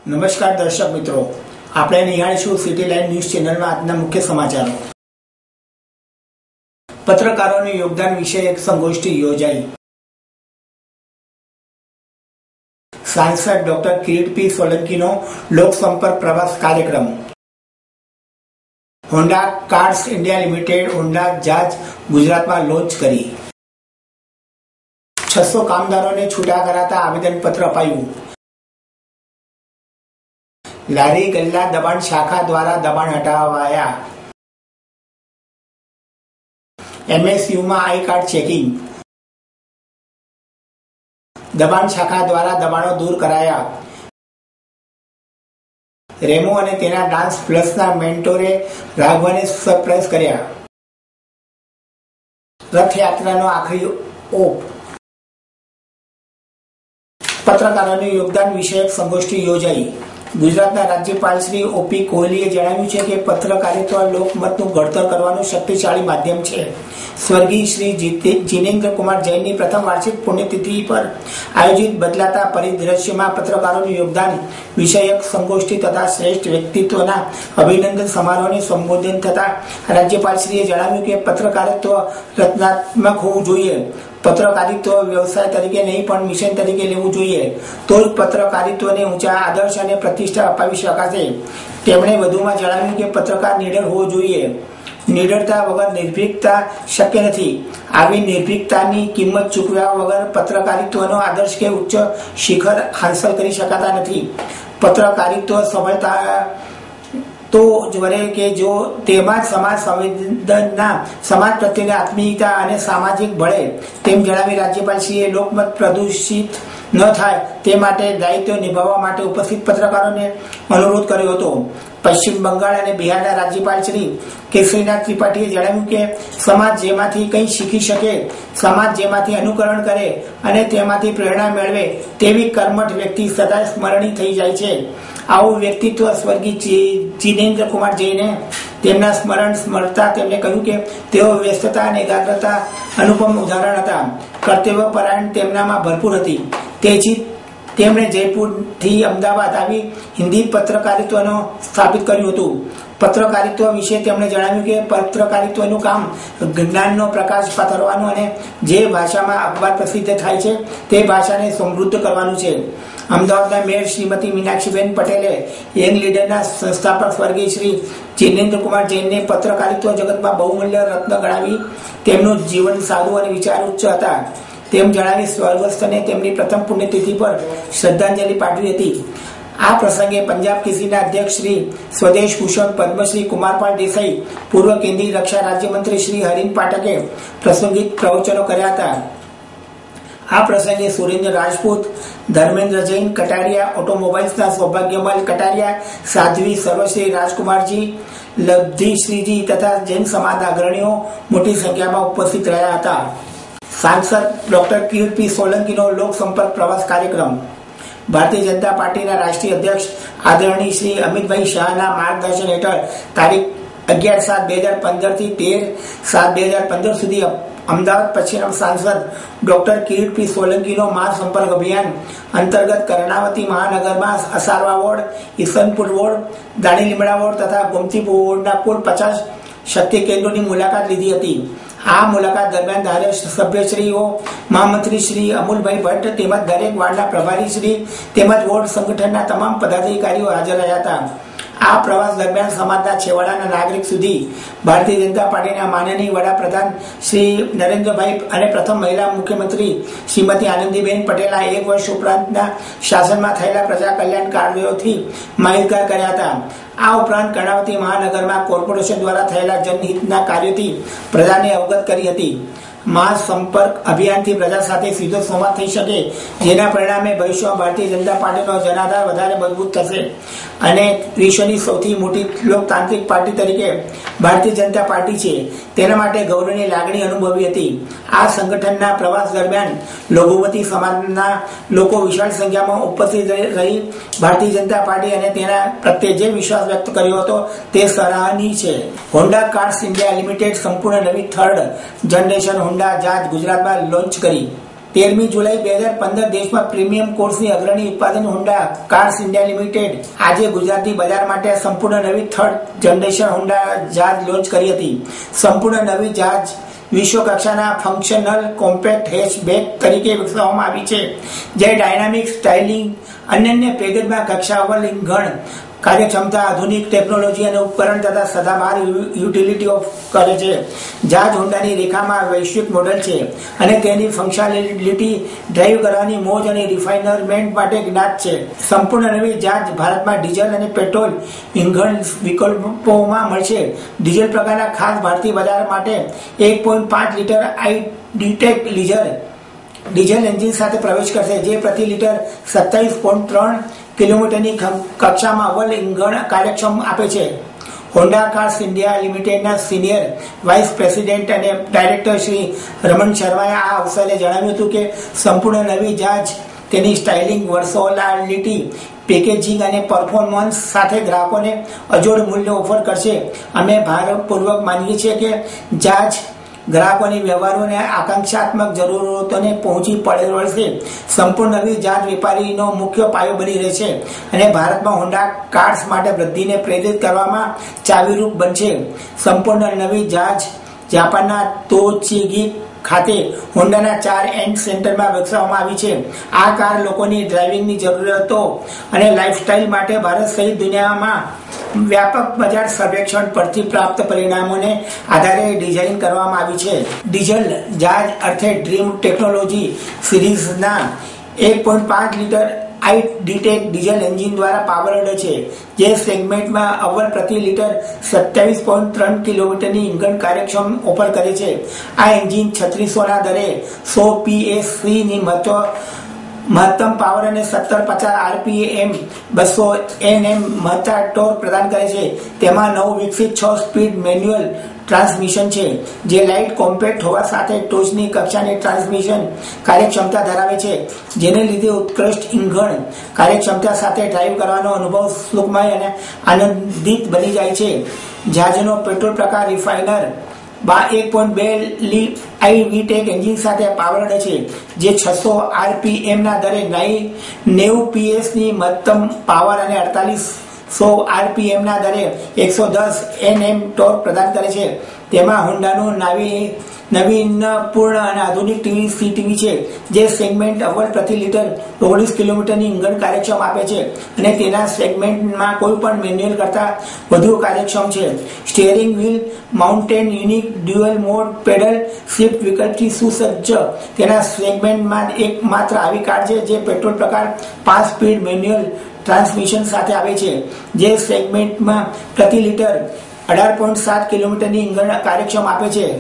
નમસ્કાર દર્શક મિત્રો, આપણે નિહાળીશું સિટી લાઈવ ન્યૂઝ ચેનલમાં આજના મુખ્ય સમાચારો. પત્રકારોનું યોગદાન વિશે એક સંગોષ્ઠિ યોજાઈ. સાંસદ ડોક્ટર કિરીટ પી સોલંકીનો લોકસંપર્ક પ્રવાસ કાર્યક્રમ. Honda Cars India Limited Honda Jazz ગુજરાતમાં લોન્ચ કરી. 600 કામદારોને છૂટા કરાતા આવેદનપત્ર અપાયું. લારી ગલ્લા દબાણ શાખા દ્વારા દબાણ હટાવાયા. MSUમાં આઈ કાર્ડ ચેકિંગ. દબાણ શાખા દ્વારા દબાણો દૂર કરાયા. રેમો અને તેના ડાન્સ પ્લસના મેન્ટોરે રાઘવને સરપ્રાઈઝ કર્યા. રથયાત્રાનો આખરી ઓપ. પત્રકારોનું યોગદાન વિષયક સંગોષ્ઠિ યોજાઈ. ગુજરાતના રાજ્યપાલ શ્રી OP કોહલીએ જણાવ્યું છે કે પત્રકારિત્વ લોકમતનું ઘડતર કરવાનું શક્તિશાળી માધ્યમ છે. સ્વર્ગીય શ્રી જીનેન્દ્ર કુમાર જૈનની પ્રથમ વાર્ષિક પુણ્યતિથિ પર આયોજિત બદલાતા પરિદ્રશ્યમાં પત્રકારોનું યોગદાન વિષયક સંગોષ્ઠિ તથા શ્રેષ્ઠ વ્યક્તિત્વના અભિનંદન સમારોહને સંબોધન થતા રાજ્યપાલશ્રીએ જણાવ્યું કે પત્રકારિત્વ રચનાત્મક હોવું જોઈએ. પત્રકારિત્વ વ્યવસાય તરીકે નહીં પણ મિશન તરીકે લેવું જોઈએ, તો જ પત્રકારિત્વને ઊંચા આદર્શ અને પ્રતિષ્ઠા અપાવી શકાશે. તેમણે વધુમાં જણાવ્યું કે પત્રકાર નિડર હોવો જોઈએ. નિડરતા વગર નિર્ભીકતા શક્ય નથી. આવી નિર્ભીકતાની કિંમત ચૂકવ્યા વગર પત્રકારિત્વનો આદર્શ કે ઉચ્ચ શિખર હાંસલ કરી શકાતા નથી. પત્રકારિત્વ સફળતા તો જ વરે કે જો તેમાં સમાજ સંવેદના, સમાજ પ્રત્યેની આત્મીયતા અને સામાજિક બળે. તેમ જણાવી રાજ્યપાલશ્રીએ લોકમત પ્રદૂષિત ન થાય તે માટે દાયિત્વ નિભાવવા માટે ઉપસ્થિત પત્રકારોને અનુરોધ કર્યો હતો. પશ્ચિમ બંગાળ અને બિહારના રાજ્યપાલ શ્રી કેસરીનાથ ત્રિપાઠીએ જણાવ્યું કે સમાજ જેમાંથી કંઈ શીખી શકે, સમાજ જેમાંથી અનુકરણ કરે અને તેમાંથી પ્રેરણા મેળવે તેવી કર્મઠ વ્યક્તિ સદા સ્મરણીય થઈ જાય છે. આવું વ્યક્તિત્વ સ્વર્ગીય જીનેન્દ્ર કુમાર જૈને તેમના સ્મરતા તેમણે કહ્યું કે તેઓ વ્યસ્તતા અને એકાગ્રતા અનુપમ ઉદાહરણ હતા. કર્તવ્યપરાયણ તેમનામાં ભરપૂર હતી. તેથી તેમણે જયપુરથી અમદાવાદ આવી હિન્દી પત્રકારિત્વનો સ્થાપિત કર્યું હતું. પત્રકારિત્વ વિશે તેમણે જણાવ્યું કે પત્રકારિત્વનું કામ જ્ઞાનનો પ્રકાશ પાથરવાનું અને જે ભાષામાં અખબાર પ્રસિદ્ધ થાય છે તે ભાષાને સમૃદ્ધ કરવાનું છે. અમદાવાદના મેયર શ્રીમતી મીનાક્ષીબેન પટેલે યંગ લીડરના સંસ્થાપક સ્વર્ગીય શ્રી જીનેન્દ્ર કુમાર જૈનને પત્રકારિત્વ જગતમાં બહુમૂલ્ય રત્ન ગણાવી. તેમનું જીવન સાદું અને વિચાર ઉચ્ચ હતા. તેમ જણાવી સ્વર્ગસ્થને તેમની પ્રથમ પુણ્યતિથિ પર શ્રદ્ધાંજલિ પાઠવી હતી. આ પ્રસંગે પંજાબ કેસરીના અધ્યક્ષ શ્રી સ્વદેશ ભૂષણ પદ્મશ્રી કુમારપાલ દેસાઈ, પૂર્વ કેન્દ્રીય રક્ષા રાજ્યમંત્રી શ્રી હરીન પાઠકે પ્રાસંગિક પ્રવચનો કર્યા હતા. આ પ્રસંગે સુરેન્દ્ર રાજપૂત, ધર્મેન્દ્ર જૈન કટારિયા, ઓટોમોબાઈલ્સના સૌભાગ્યમલ કટારિયા, સાધ્વી સર્વશ્રી રાજકુમારજી, લબ્ધિશ્રીજી તથા જૈન સમાજના અગ્રણીઓ મોટી સંખ્યામાં ઉપસ્થિત રહ્યા હતા. સાંસદ ડોક્ટર કિરીટ પી સોલંકીનો લોકસંપર્ક પ્રવાસ કાર્યક્રમ. ભારતીય જનતા પાર્ટીના રાષ્ટ્રીય અધ્યક્ષ આદરણીય શ્રી અમિતભાઈ શાહના માર્ગદર્શન હેઠળ તારીખ 11/7/2015 થી 13/7/2015 સુધી અમદાવાદ પશ્ચિમ સાંસદ ડોક્ટર કિરીટ પી સોલંકીનો મહાસંપર્ક અભિયાન અંતર્ગત કર્ણાવતી મહાનગરમાં Asarwa ward, Isanpur ward, Danilimda ward તથા ગોમતીપુર વોર્ડના કુલ 50 શક્તિ કેન્દ્રોની મુલાકાત લીધી હતી. આ મુલાકાત દરમિયાન ધારાસભ્યશ્રીઓ, મહામંત્રી શ્રી અમુલભાઈ ભટ્ટ તેમજ દરેક વાર્ડના પ્રભારી શ્રી તેમજ વોર્ડ સંગઠનના તમામ પદાધિકારીઓ હાજર રહ્યા હતા. આ પ્રવાસ દરમિયાન સમાજના છેવાડાના નાગરિક સુધી ભારતીય જનતા પાર્ટીના માનનીય વડાપ્રધાન શ્રી નરેન્દ્રભાઈ અને પ્રથમ મહિલા મુખ્યમંત્રી શ્રીમતી આનંદીબેન પટેલના 1 વર્ષ ઉપરાંતના શાસનમાં થયેલા પ્રજા કલ્યાણ કાર્યોથી માહિતગાર કર્યા હતા. આ ઉપરાંત કર્ણાવતી મહાનગરમાં કોર્પોરેશન દ્વારા થયેલા જનહિતના કાર્યોથી પ્રજાને અવગત કરી હતી. મહાસંપર્ક અભિયાનથી પ્રજા સાથે સીધો સંવાદ થઈ શકે, જેના પરિણામે ભવિષ્યમાં ભારતીય જનતા પાર્ટીનો જનાધાર વધારે મજબૂત થશે અને વિશ્વની સૌથી મોટી લોકતાંત્રિક પાર્ટી તરીકે ભારતીય જનતા પાર્ટી છે તેના માટે ગૌરવની લાગણી અનુભવી હતી. આ સંગઠનના પ્રવાસ દરમિયાન લઘુમતી સમાજના લોકો વિશાળ સંખ્યામાં ઉપસ્થિત રહી ભારતીય જનતા પાર્ટી અને તેના પ્રત્યે જે વિશ્વાસ વ્યક્ત કર્યો હતો તે સરાહનીય છે. હોન્ડા કાર્સ ઇન્ડિયા લિમિટેડ સંપૂર્ણ નવી થર્ડ જનરેશન હોન્ડા જાજ ગુજરાતમાં લોન્ચ કરી. 13 જુલાઈ 2015 દેશમાં પ્રીમિયમ કોર્સની અગ્રણી ઉત્પાદન હોન્ડા કાર્સ ઇન્ડિયા લિમિટેડ આજે ગુજરાતી બજાર માટે સંપૂર્ણ નવી third generation Honda Jazz launch કરી હતી. સંપૂર્ણ નવી જહાજ વિશ્વ કક્ષાના ફંક્શનલ કોમ્પેક્ટ હેચબેક તરીકે વિકસાવવામાં આવી છે, જે ડાયનામિક સ્ટાઇલિંગ, અનન્ય પેકેજમાં કક્ષાવલ ઇંધણ કાર્યક્ષમતા, આધુનિક ટેકનોલોજી અને ઉપકરણ તથા સદાબહાર યુટિલિટી કરે છે. જહાજ હોન્ડાની રેખામાં વૈશ્વિક મોડેલ છે અને તેની ફંક્શનાલિટી ડ્રાઈવ કરવાની મોજ અને રિફાઇનમેન્ટ માટે જ્ઞાત છે. સંપૂર્ણ નવી જહાજ ભારતમાં ડીઝલ અને પેટ્રોલ ઇંધણ વિકલ્પોમાં મળશે. ડીઝલ પ્રકારના ખાસ ભારતીય બજાર માટે 1.5 લીટર આઈ-ડીટેક ડીઝલ એન્જિન સાથે પ્રવેશ કરશે, જે પ્રતિ લીટર 27.3 કિલોમીટરની કક્ષામાં અવ્વલ ઇંધણ કાર્યક્ષમ આપે છે. હોન્ડા કાર્સ ઇન્ડિયા લિમિટેડના સિનિયર વાઇસ પ્રેસિડેન્ટ અને ડાયરેક્ટર શ્રી રમણ શર્માએ આ અવસરે જણાવ્યું હતું કે સંપૂર્ણ નવી જહાજ તેની સ્ટાઇલિંગ, વર્સોલાલિટી, પેકેજિંગ અને પરફોર્મન્સ સાથે ગ્રાહકોને અજોડ મૂલ્ય ઓફર કરશે. અમે ભારપૂર્વક માનીએ છીએ કે જહાજ ગ્રાહકોની વ્યવહારો અને આકાંક્ષાત્મક જરૂરતોને પહોંચી વળશે. સંપૂર્ણ નવી જહાજ વેપારીનો મુખ્ય પાયો બની રહેશે અને ભારતમાં હોન્ડા કાર્સ માટે વૃદ્ધિને પ્રેરિત કરવામાં ચાવીરૂપ બનશે. સંપૂર્ણ નવી જહાજ જાપાનના તોચીગી ખાતે હોન્ડાના 4 એન્ડ સેન્ટરમાં વિકસાવવામાં આવી છે. આ કાર લોકોની ડ્રાઇવિંગની જરૂરિયાતો અને લાઇફસ્ટાઇલ માટે ભારત સહિત દુનિયામાં વ્યાપક બજાર સર્વેક્ષણ પરથી પ્રાપ્ત પરિણામોને આધારે ડિઝાઇન કરવામાં આવી છે. ડીઝલ જહાજ અર્થે ડ્રીમ ટેકનોલોજી સિરીઝના 1.5 લીટર આઈ-ડીટેક ડીઝલ એન્જિન દ્વારા પાવર્ડ છે, જે સેગમેન્ટમાં અવ્વલ પ્રતિ લીટર 27.3 કિલોમીટરની ઇંધણ કાર્યક્ષમ ઓફર કરે છે. આ એન્જિન 3600ના દરે 100 PSની મહત્તમ પાવર અને 1750 RPM 200 Nm મહત્તમ ટોર્ક પ્રદાન કરે છે. તેમાં નવું વિકસિત 6 સ્પીડ મેન્યુઅલ ટ્રાન્સમિશન છે, જે લાઇટ કોમ્પેક્ટ હોવા સાથે ટોચની કક્ષાની ટ્રાન્સમિશન કાર્યક્ષમતા ધરાવે છે, જેને લીધે ઉત્કૃષ્ટ ઇંધણ કાર્યક્ષમતા સાથે ડ્રાઇવ કરવાનો અનુભવ સુખમય અને આનંદિત બની જાય છે. જહાજનો પેટ્રોલ પ્રકાર રિફાઇનર 1.2 આઈ-વીટેક એન્જિન સાથે પાવર્ડ છે, જે 600 RPMના દરે 90 PSની મહત્તમ પાવર અને 4800 RPMના દરે 110 Nm ટોર્ક પ્રદાન કરે છે. તેમાં હોન્ડાનું નવીનપૂર્ણ અને આધુનિક સીટીવી છે, જે સેગમેન્ટ અવ્વલ પ્રતિ લીટર 19 કિલોમીટરની ઇંધણ કાર્યક્ષમ આપે છે અને તેના સેગમેન્ટમાં કોઈ પણ મેન્યુઅલ કરતાં વધુ કાર્યક્ષમ છે. Steering wheel mounted unique dual mode paddle shift વિકલ્પથી સુસજ્જ તેના સેગમેન્ટમાં એકમાત્ર આવી કાર છે જે પેટ્રોલ પ્રકાર 5 સ્પીડ મેન્યુઅલ ટ્રાન્સમિશન સાથે આવે છે, જે સેગમેન્ટમાં પ્રતિ લીટર 18.7 કિલોમીટરની ઇંધણ કાર્યક્ષમ આપે છે.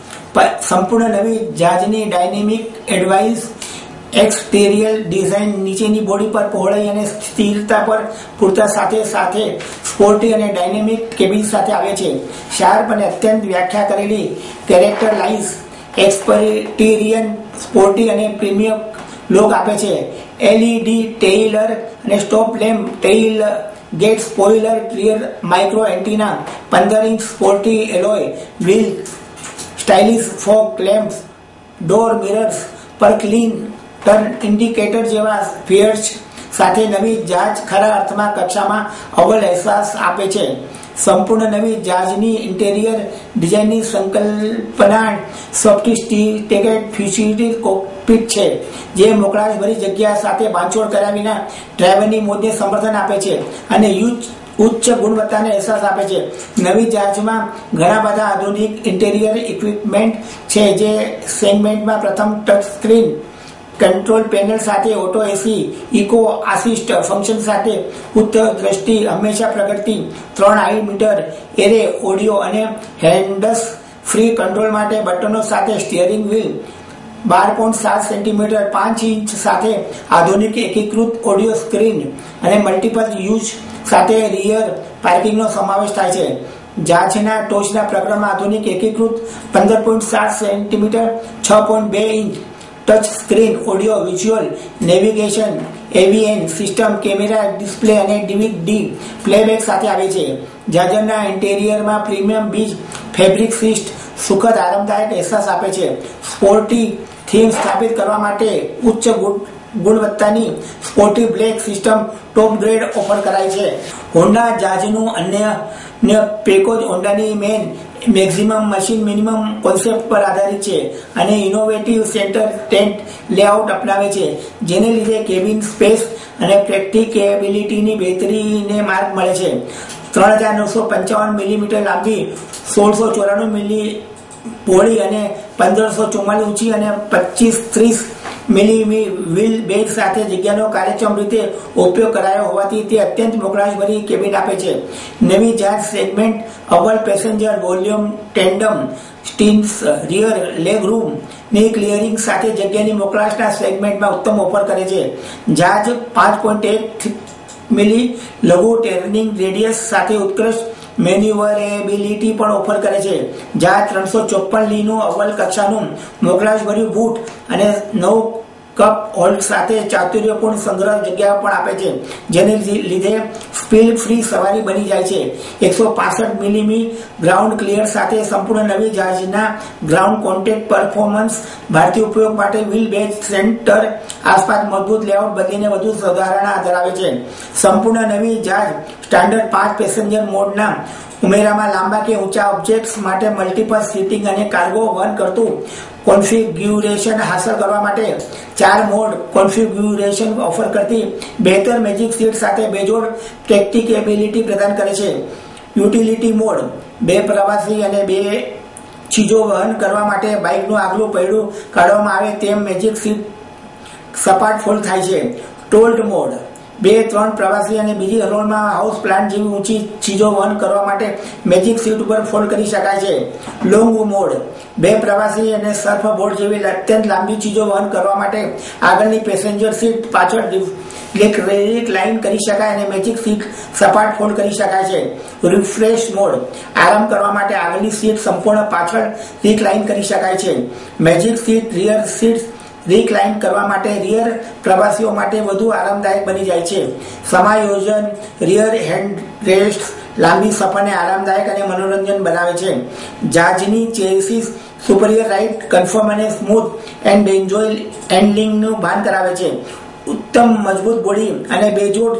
સંપૂર્ણ નવી જહાજની ડાયનેમિક એડવાઇસ એક્સટેરિયર ડિઝાઇન નીચેની બોડી પર પહોળાઈ અને સ્થિરતા પર પૂરતા સાથે સ્પોર્ટી અને ડાયનેમિક કેબિન સાથે આવે છે. શાર્પ અને અત્યંત વ્યાખ્યા કરેલી કેરેક્ટર લાઇન્સ એક્સપેરિયન સ્પોર્ટી અને પ્રીમિયમ લુક આપે છે. LED ટેઇલર અને stop lamp, tail gate spoiler, clear micro antenna, 15 inch sporty alloy wheel, stylish fog lamps, door mirrors પર ક્લીન ટર્ન ઇન્ડિકેટર જેવા ફીચર્સ સાથે નવી જહાજ ખરા અર્થમાં કક્ષામાં અવ્વલ અહેસાસ આપે છે. સંપૂર્ણ નવી જહાજની ઇન્ટેરિયર ડિઝાઇનની સંકલ્પના સોફિસ્ટિકેટેડ ફ્યુચરિસ્ટિક કોકપિટ છે, જે મોકળાશભરી જગ્યા સાથે બાંધછોડ કર્યા વિના ડ્રાઈવરની મોજને સમર્થન આપે છે અને ઉચ્ચ ગુણવત્તાનો અહેસાસ આપે છે. નવી જહાજમાં ઘણા બધા આધુનિક ઇન્ટેરિયર ઇક્વિપમેન્ટ છે, જે સેગમેન્ટમાં પ્રથમ ટચ સ્ક્રીન કંટ્રોલ પેનલ સાથે auto AC, eco assist function સાથે ઉત્તર દ્રષ્ટિ, હંમેશા પ્રગતિ, 3 મીટર એરે ઓડિયો અને હેન્ડ્સ ફ્રી કંટ્રોલ માટે બટનો સાથે સ્ટીયરિંગ વ્હીલ, 12.7 સેન્ટીમીટર 5 ઇંચ સાથે આધુનિક એકીકૃત ઓડિયો સ્ક્રીન અને મલ્ટિપલ યુઝ સાથે રિયર પાર્કિંગનો સમાવેશ થાય છે. જહાજના ટોચના પ્રકરણમાં આધુનિક એકીકૃત 15.7 centimetre 6.2 inch touch screen audio visual navigation AVN system, camera, display અને DVD પ્લેબેક સાથે આવે છે. જહાજના ઇન્ટેરિયરમાં પ્રીમિયમ બીજ ફેબ્રિક સિસ્ટ સુખદ આરામદાયક અહેસાસ આપે છે. સ્પોર્ટી થીમ સ્થાપિત કરવા માટે ઉચ્ચ ગુણવત્તાની sporty black system top grade offer કરાઈ છે. હોન્ડા જાઝનું અન્ય પેકેજ હોન્ડાની મેક્સિમમ મશીન મિનિમમ કોન્સેપ્ટ પર આધારિત છે અને ઇનોવેટિવ સેન્ટર ટેન્ટ લેઆઉટ અપનાવે છે, જેને લીધે કેબિન સ્પેસ અને પ્રેક્ટિકેબિલિટીની બેહતરીને માર્ગ મળે છે. 3955 મિલીમીટર લાંબી, 1694 મિલી પહોળી અને 1544 ઊંચી અને 2530 મિલી વ્હીલ બેઝ સાથે જગ્યાનો કાર્યક્ષમ રીતે ઉપયોગ કરાયો હોવાથી તે અત્યંત મોકળાશભરી કેબિન આપે છે. નવી જાઝ સેગમેન્ટ અવ્વલ પેસેન્જર વોલ્યુમ ટેન્ડમ સ્ટીન્સ રિયર લેગ રૂમ ની ક્લિયરિંગ સાથે જગ્યાની મોકળાશના સેગમેન્ટમાં ઉત્તમ ઓફર કરે છે. જાઝ 5.1 મિલી લઘુ ટર્નિંગ રેડિયસ સાથે ઉત્કૃષ્ટ મેન્યુવરેબિલિટી પણ ઓફર કરે છે. જાઝ 354 લીનું અવ્વલ કક્ષાનું મોકળાશભર્યું બૂટ અને 9 કપ હોલ્ડ સાથે ચાતુર્યપૂર્ણ સંગ્રહ જગ્યા પણ આપે છે, જેને લીધે સ્પીડ ફ્રી સવારી બની જાય છે. 165 મિલીમી ગ્રાઉન્ડ ક્લિયર સાથે સંપૂર્ણ નવી જાઝના ગ્રાઉન્ડ કોન્ટેક્ટ પરફોર્મન્સ ભારતીય ઉપયોગ માટે વ્હીલ બેઝ સેન્ટર આસપાસ મજબૂત લેઆઉટ બદલીને વધુ સુધારણા ધરાવે છે. સંપૂર્ણ નવી જાઝ સ્ટાન્ડર્ડ 5 પેસેન્જર મોડના ઉમેરામાં લાંબા કે ઊંચા ઓબ્જેક્ટ્સ માટે મલ્ટિપલ સીટિંગ અને કાર્ગો વહન કરતું કોન્ફિગ્યુરેશન હાંસલ કરવા માટે 4 મોડ કોન્ફિગ્યુરેશન ઓફર કરતી બહેતર મેજિક સીટ સાથે બેજોડ પ્રેક્ટિકેબિલિટી પ્રદાન કરે છે. યુટિલિટી મોડ 2 પ્રવાસી અને 2 ચીજો વહન કરવા માટે બાઇકનું આગલું પૈડું કાઢવામાં આવે તેમ મેજિક સીટ સપાટ ફોલ્ડ થાય છે. ટોલ્ડ મોડ 2-3 પ્રવાસી અને બીજી હરોળમાં હાઉસ પ્લાન્ટ જેવી ઊંચી ચીજો વહન કરવા માટે મેજિક સીટ ઉપર ફોલ્ડ કરી શકાય છે. લોંગ મોડ 2 પ્રવાસી અને સર્ફ બોર્ડ જેવી અત્યંત લાંબી ચીજો વહન કરવા માટે આગળની પેસેન્જર સીટ પાછળ રિક્લાઇન કરી શકાય અને મેજિક સીટ સપાટ ફોલ્ડ કરી શકાય છે. રિફ્રેશ મોડ આરામ કરવા માટે આગળની સીટ સંપૂર્ણ પાછળ રિક્લાઇન કરી શકાય છે. Magic seat rear seat recline કરવા માટે રિયર પ્રવાસીઓ માટે વધુ આરામદાયક બની જાય છે. સમાયોજન રિયર હેન્ડ રેસ્ટ લાંબી સફરને આરામદાયક અને મનોરંજન બનાવે છે. જાઝની ચેસિસ સુપરિયર રાઇડ કન્ફર્મ અને સ્મૂથ એન્ડ એન્જોય હેન્ડલિંગનું ભાન કરાવે છે. ઉત્તમ મજબૂત બોડી અને બેજોડ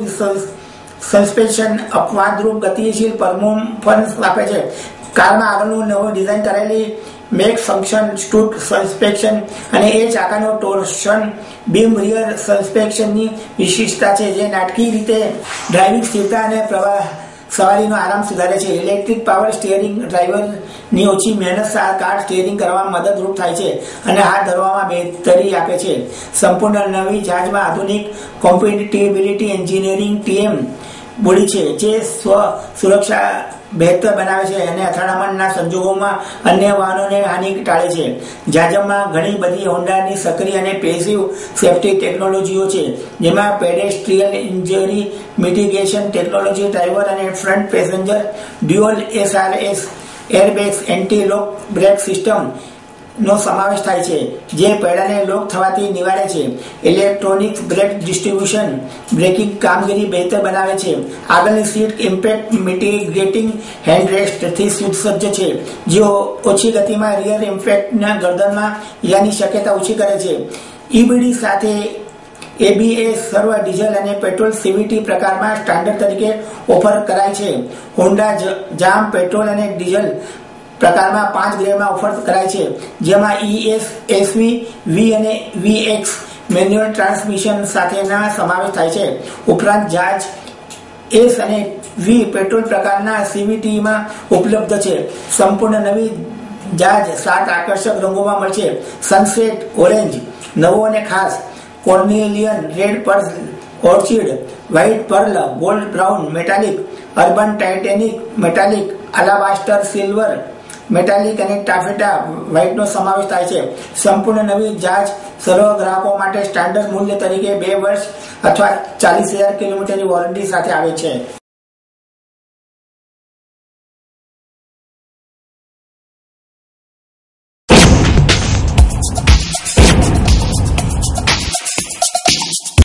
સસ્પેન્શન અપવાદરૂપ ગતિશીલ પરફોર્મન્સ આપે છે. કારમાં આગળનું નવું ડિઝાઇન કરેલી મેક ફંક્શન સ્ટૂટ સસ્પેન્શન અને એ ચાકાનો ટોર્શન બીમ રિયર સસ્પેન્શનની વિશિષ્ટતા છે, જે નાટકીય રીતે ડ્રાઇવિંગ સ્થિરતા અને સવારીનો આરામ સુધારે છે. ઇલેક્ટ્રિક પાવર સ્ટીયરિંગ ડ્રાઈવરની ઓછી મહેનત કાર સ્ટીયરિંગ કરવામાં મદદરૂપ થાય છે અને હાથ ધરવામાં બહેતરી આપે છે. સંપૂર્ણ નવી જાઝમાં આધુનિક કોમ્પેટિબિલિટી એન્જિનિયરિંગ ટીએમ બોડી છે, જે સુરક્ષા બહેતર બનાવે છે અને અથડામણના સંજોગોમાં અન્ય વાહનોને હાનિ ટાળે છે. જાઝમાં ઘણી બધી હોન્ડાની સક્રિય અને પેસિવ સેફ્ટી ટેકનોલોજીઓ છે, જેમાં pedestrian injury mitigation technology, driver અને front passenger dual SRS airbags, anti lock brake system નો સમાવેશ થાય છે, જે પૈડાને લોક થવાથી નિવારે છે. ઇલેક્ટ્રોનિક બ્રેક ડિસ્ટ્રીબ્યુશન બ્રેકિંગ કામગીરી બહેતર બનાવે છે. આગળની સીટ ઇમ્પેક્ટ મિટિગેટિંગ હેન્ડરેસ્ટથી સુસજ્જ છે, જે ઓછી ગતિમાં રિયર ઇમ્પેક્ટના ગરદનમાં ઈજાની શક્યતા ઓછી કરે છે. EBD સાથે ABS સર્વ ડીઝલ અને પેટ્રોલ CVT પ્રકારમાં સ્ટાન્ડર્ડ તરીકે ઓફર કરાય છે. હોન્ડા જામ પેટ્રોલ અને ડીઝલ પ્રકારમાં 5 ગ્રેડમાં ઓફર કરાય છે, જેમાં ES, SV, V અને VX મેન્યુઅલ ટ્રાન્સમિશન સાથેના સમાવેશ થાય છે. ઉપરાંત જાઝ S અને V પેટ્રોલ પ્રકારના CVTમાં ઉપલબ્ધ છે. સંપૂર્ણ નવી જાઝ 7 આકર્ષક રંગોમાં મળશે: સનસેટ ઓરેન્જ, નવો અને ખાસ Carnelian red, pearl orchid, white pearl, gold brown metallic, urban titanium metallic, alabaster silver metallic અને ટાફેટા વ્હાઇટનો સમાવેશ થાય છે. સંપૂર્ણ નવી જાઝ સર્વ ગ્રાહકો માટે સ્ટાન્ડર્ડ મૂલ્ય તરીકે 2 વર્ષ અથવા 40,000 કિલોમીટરની વોરંટી સાથે આવે છે.